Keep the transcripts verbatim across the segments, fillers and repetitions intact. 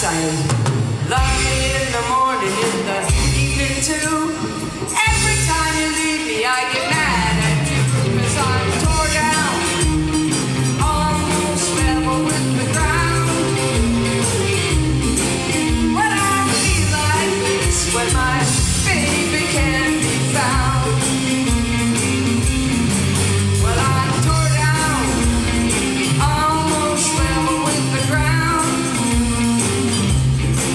I love you in the morning, in the evening too. Every time you leave me, I get mad at you, 'cause I'm tore down, almost level with the ground. When I feel like this, when my baby can't be found. Well, I'm tore down, almost level with the ground.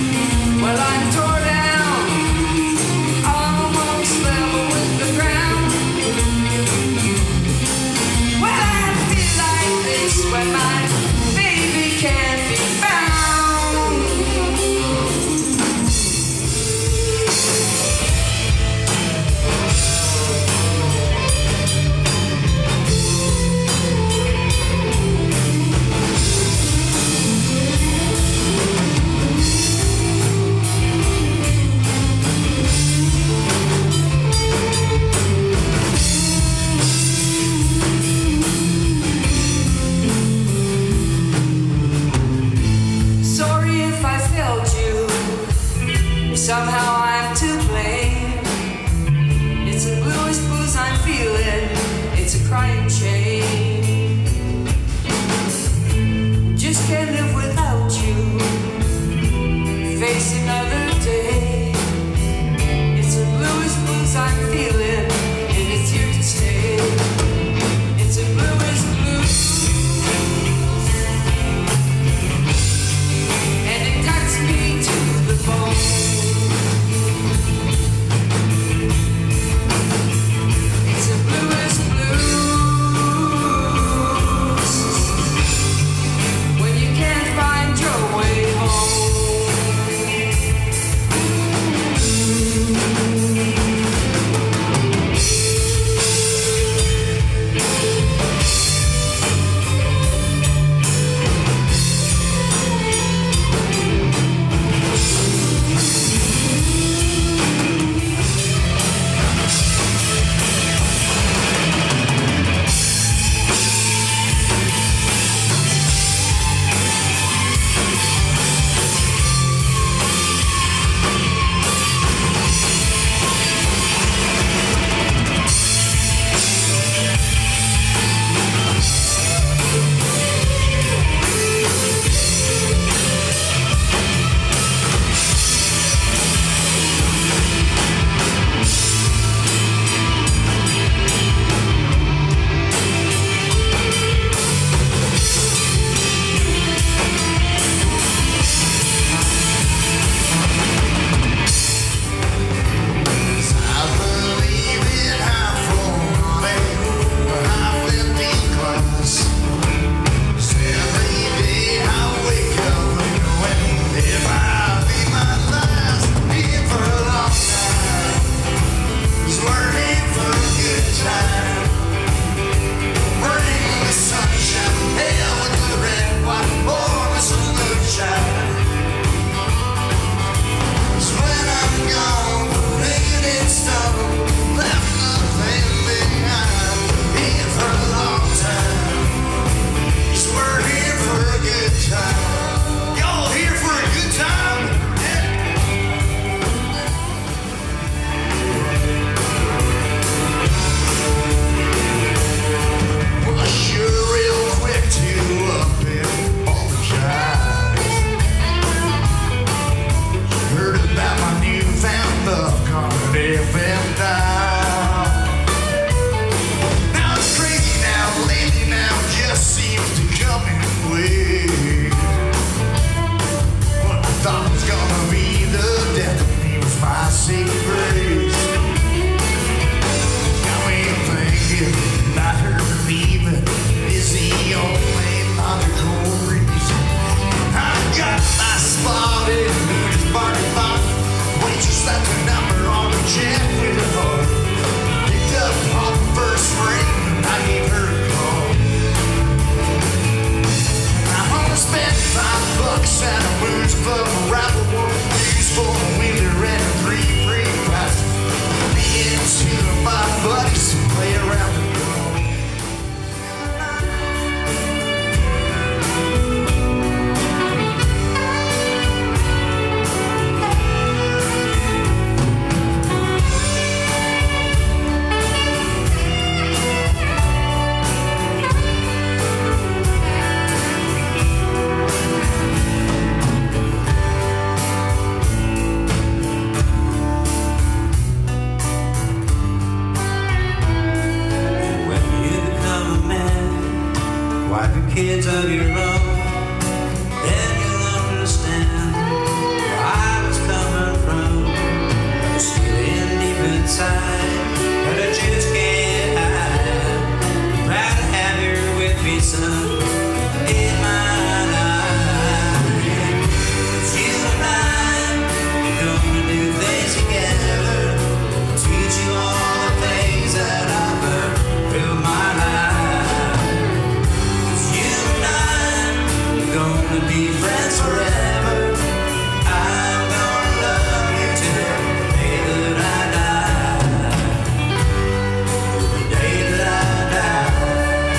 kids of your own, then you'll understand where I was coming from. I was feeling deep inside, but I just can't hide. I'm proud to have you with me, son, in my life. You and I are gonna do things together, teach you all the things that I've learned through my life. You and I are gonna be friends forever. I'm gonna love you till the day that I die. The day that I die.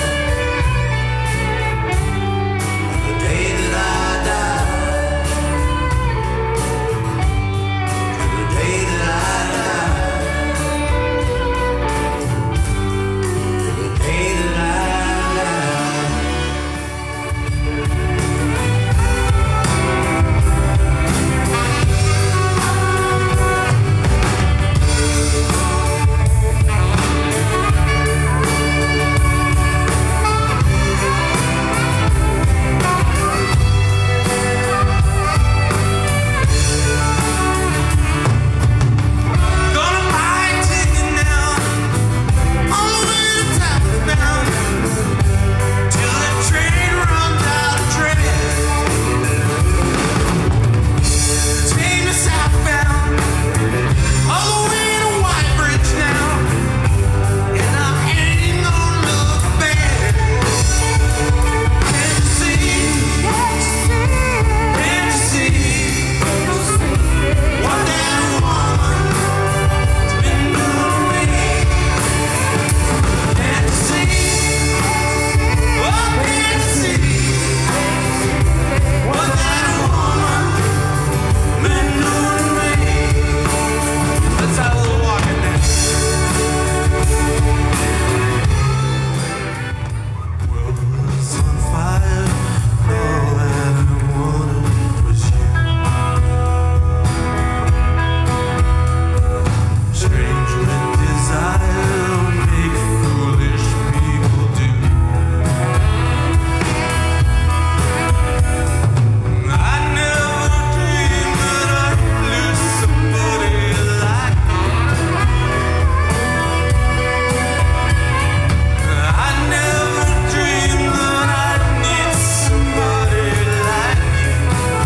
The day that I die. The day that I die. The day that I die. Gonna buy a ticket now, all the way to town, till the train runs out of trains. Take me southbound, all the way to White Bridge now, and I ain't gonna look back. Can't you see? Can't you see what that woman's been doing to me? Can't you see? Oh, can't you see what that woman's been doing to me? Let's have a little walking now. World was on fire, all that I wanted was you. Strange what desire make foolish people do. I never dreamed that I'd lose somebody like you. I never dreamed that I'd need somebody like you.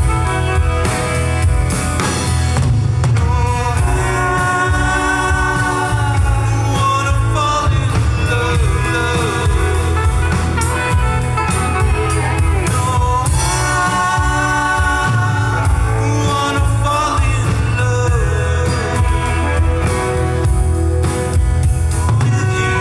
No, I wanna fall in love, love. No, I wanna fall in love with you.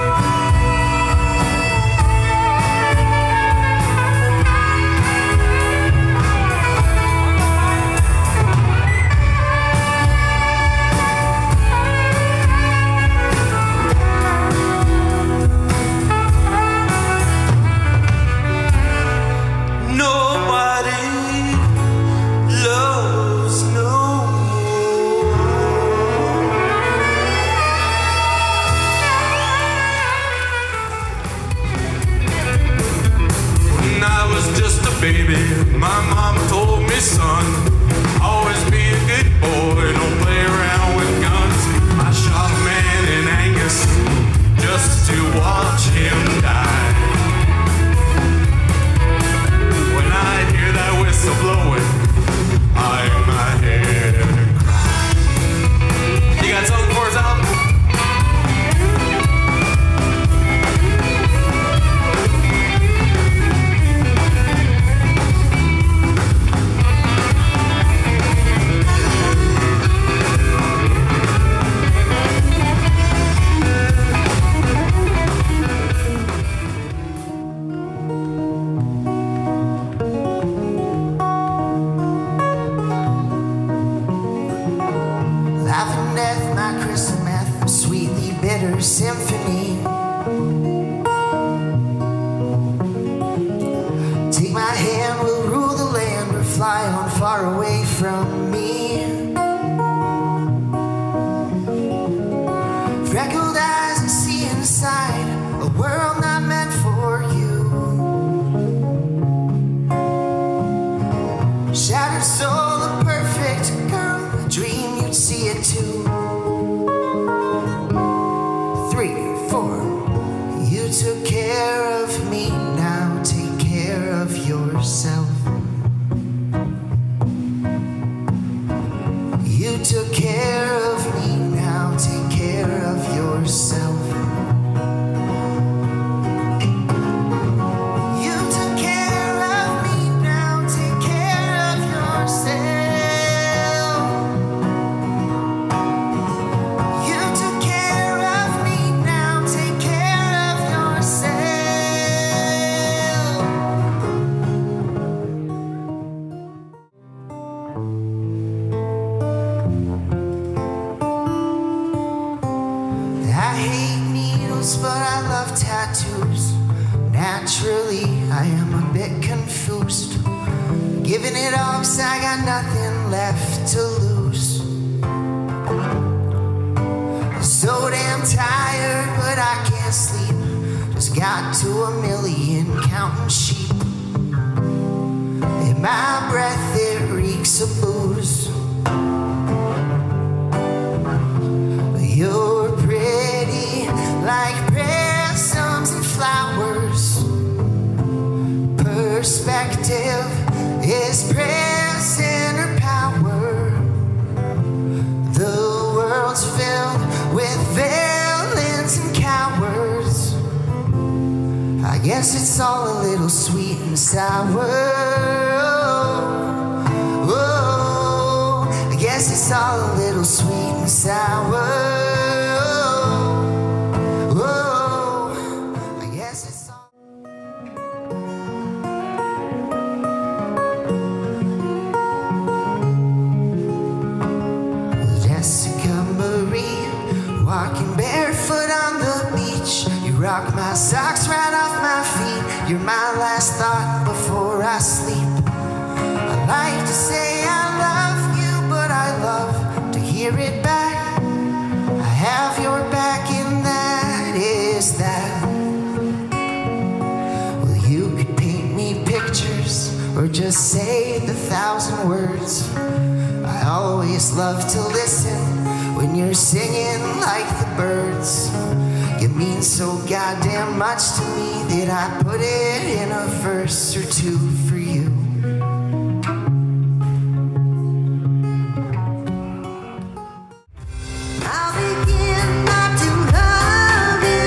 Nobody loves no more. When I was just a baby, my mama told me, son, always be a good boy, don't play around with guns. I shot a man in Angus just to watch him die. When I hear that whistle blowing, I hang my head and cry. You got something for us, Alvin? Laughing death, my crystal meth, sweetly bitter symphony. Take my hand, we'll rule the land, we'll fly on far away from me. Freckled eyes and see inside a world not meant for you. took care of me, now take care of yourself. You took care of me, now take care of yourself. You took care of me, now take care of yourself. You took care of me, now take care of yourself. I hate needles, but I love tattoos. Naturally, I am a bit confused. Giving it all 'cause I got nothing left to lose. So damn tired, but I can't sleep. Just got to a million counting sheep. In my breath, it reeks of booze. You're pretty like prisms and flowers. Perspective is prisoner power. The world's filled with villains and cowards. I guess it's all a little sweet and sour. Oh, I guess it's all a little sweet and sour. Walking barefoot on the beach, you rock my socks right off my feet. You're my last thought before I sleep. I like to say I love you, but I love to hear it back. I have your back and that is that. Well, you could paint me pictures or just say the thousand words. I always love to listen when you're singing like the birds. You mean so goddamn much to me that I put it in a verse or two for you. I'll begin not to love you.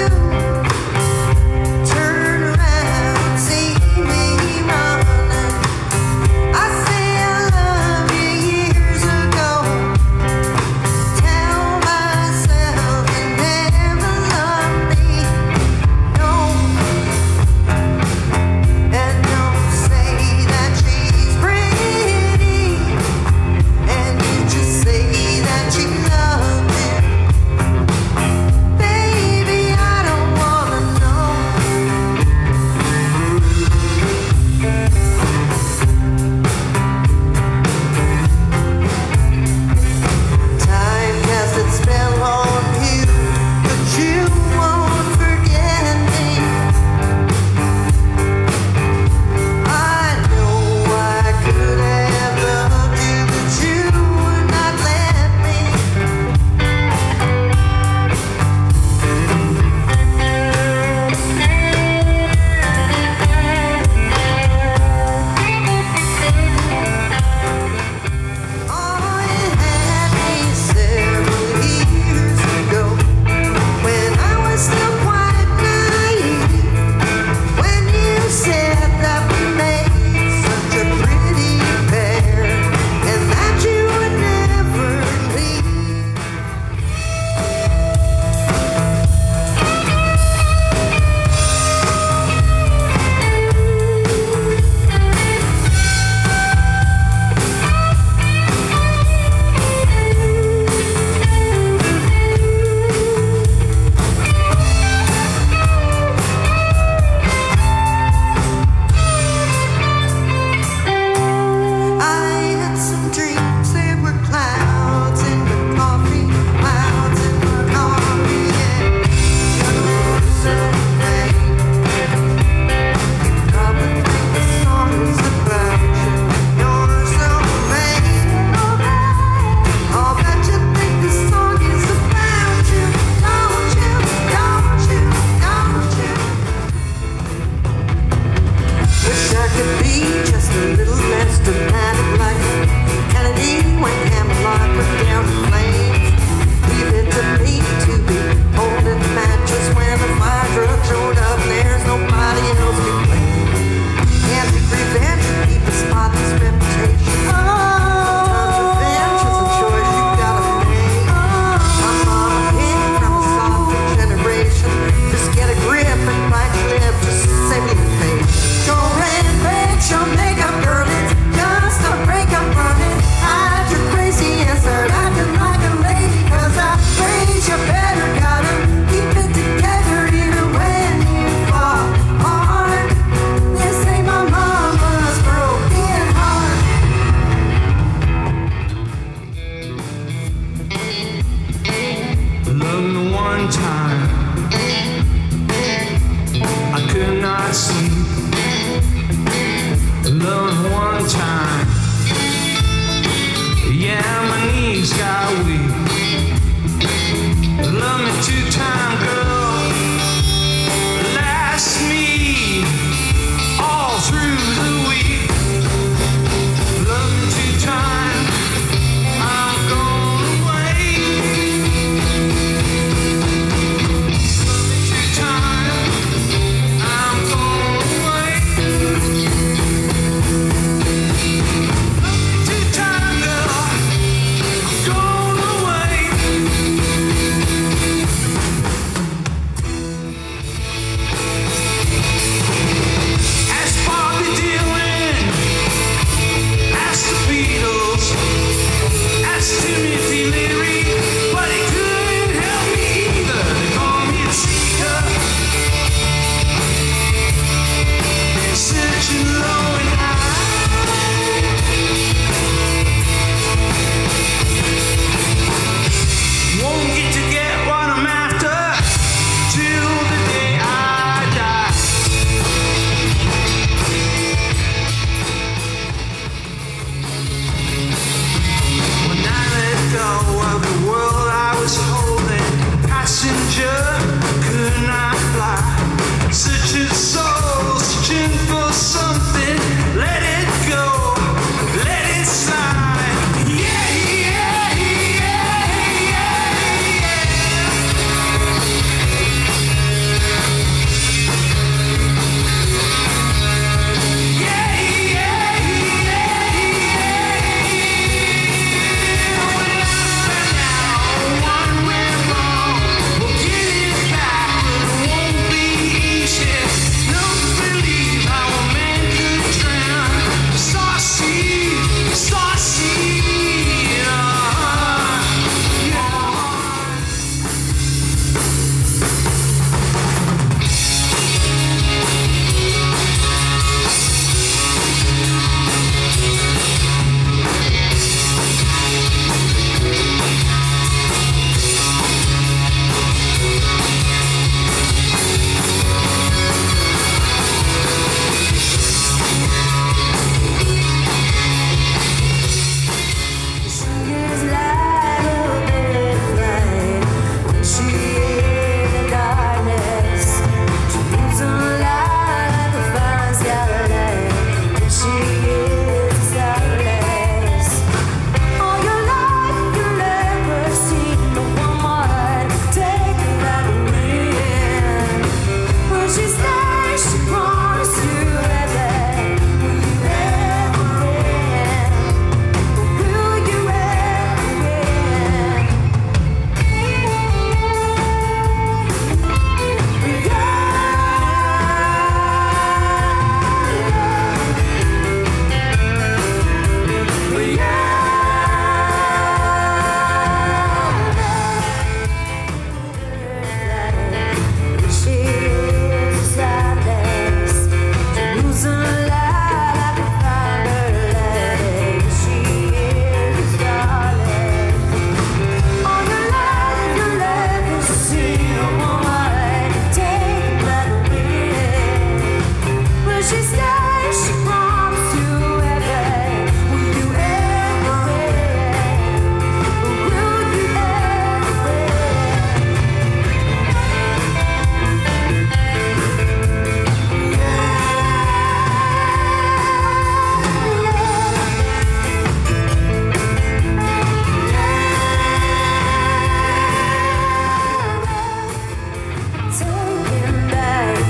Turn around, see me running. I say I love you years ago. Tell myself you never loved me. No, and don't say that.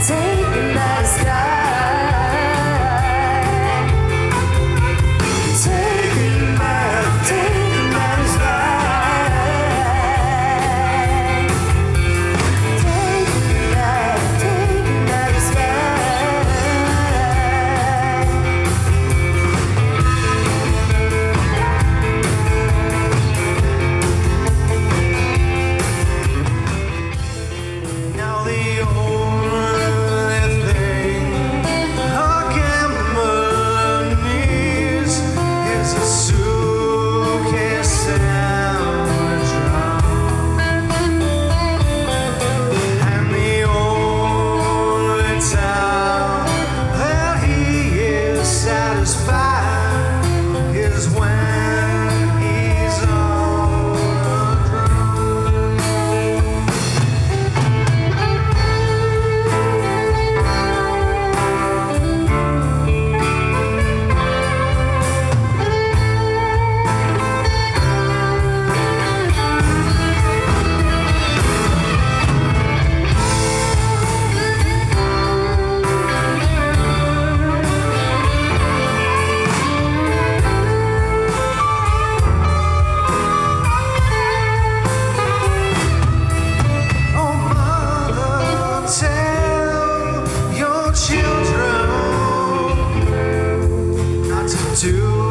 taken by the sky, taken by, taken by the sky, taken by, taken by the sky. Now the only thing a gambler needs is a suitcase and a drum, and the only time that he is satisfied is when he's on a drum. Oh, mother, tell your children not to do